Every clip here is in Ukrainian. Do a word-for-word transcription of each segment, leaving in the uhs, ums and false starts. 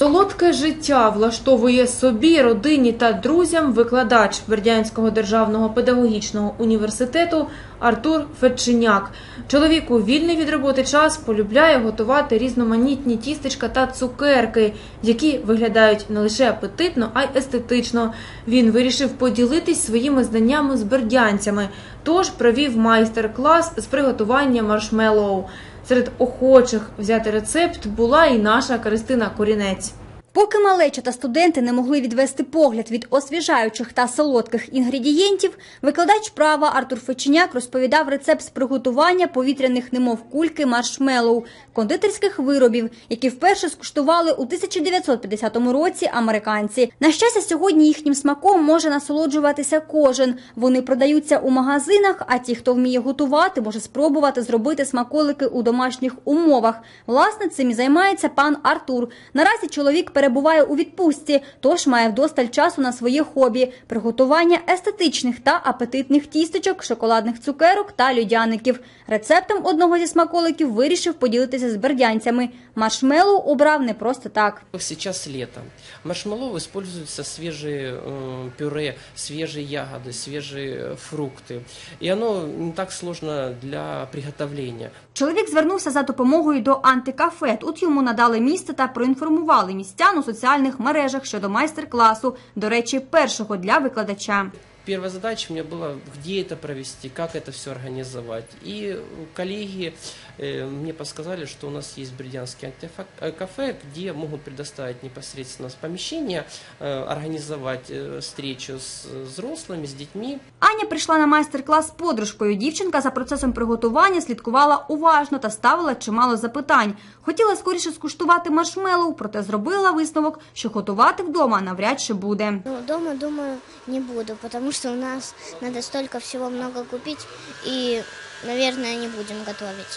Солодке життя влаштовує собі, родині та друзям викладач Бердянського державного педагогічного університету Артур Федченяк. Чоловік у вільний від роботи час полюбляє готувати різноманітні тістечка та цукерки, які виглядають не лише апетитно, а й естетично. Він вирішив поділитись своїми знаннями з бердянцями, тож провів майстер-клас з приготування маршмеллоу. Серед охочих взяти рецепт була і наша Кристина Корінець. Поки малеча та студенти не могли відвести погляд від освіжаючих та солодких інгредієнтів, викладач права Артур Федченяк розповідав рецепт з приготування повітряних немов кульки маршмеллоу – кондитерських виробів, які вперше скуштували у тисяча дев'ятсот п'ятдесятому році американці. На щастя, сьогодні їхнім смаком може насолоджуватися кожен. Вони продаються у магазинах, а ті, хто вміє готувати, може спробувати зробити смаколики у домашніх умовах. Власне, цим і займається пан Артур. Наразі чоловік перебуває у відпустці, тож має вдосталь часу на своє хобі – приготування естетичних та апетитних тістечок, шоколадних цукерок та льодяників. Рецептом одного зі смаколиків вирішив поділитися з бердянцями. Маршмеллоу обрав не просто так. Сейчас лето. Маршмеллоу используется свежие э, пюре, свежие ягоды, свежие фрукты. И оно не так сложно для приготовления. Чоловік звернувся за допомогою до антикафе. Тут йому надали місце та проінформували містян у соціальних мережах щодо майстер-класу, до речі, першого для викладача. Первая задача у меня была, где это провести, как это все организовать. И коллеги э, мне подсказали, что у нас есть бердянский антикафе, где могут предоставить непосредственно помещение, э, организовать э, встречу с взрослыми, с детьми. Аня прийшла на майстер-клас з подружкою. Дівчинка за процесом приготування слідкувала уважно та ставила чимало запитань. Хотіла скоріше скуштувати маршмеллоу, проте зробила висновок, що готувати вдома навряд чи буде. Ну, дома, думаю, не буду, потому что у нас надо столько всего много купить, и, наверное, не будем готовить.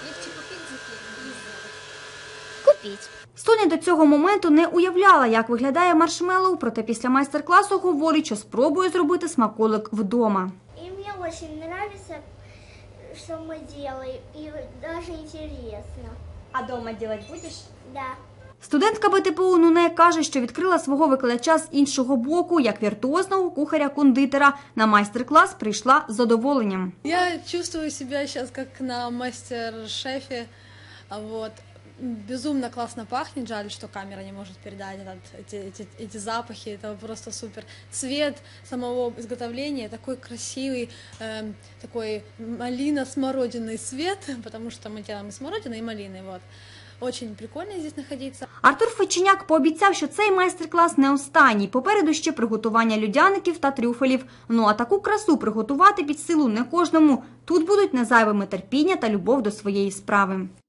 Купить. Соня до цього моменту не уявляла, як виглядає маршмеллоу, проте після майстер-класу говорить, що спробує зробити смаколик вдома. И мне очень нравится, что мы делаем, и даже интересно. А дома делать будеш? Да. Студентка Б Т П У НУНЕ каже, що відкрила свого викладача з іншого боку, як віртуозного кухаря-кондитера. На майстер-клас прийшла з задоволенням. Я чувствую себя сейчас как на мастер-шефе, вот. Безумно классно пахнет, жаль, что камера не может передать этот, эти, эти, эти запахи, это просто супер. Цвет самого изготовления такой красивый, э, такой малино-смородиный цвет, потому что мы делаем и смородины, и малины, вот. Очень прикольно здесь находиться. Артур Федченяк пообіцяв, що цей майстер-клас не останній. Попереду ще приготування льодяників та трюфелів. Ну а таку красу приготувати під силу не кожному. Тут будуть незайвими терпіння та любов до своєї справи.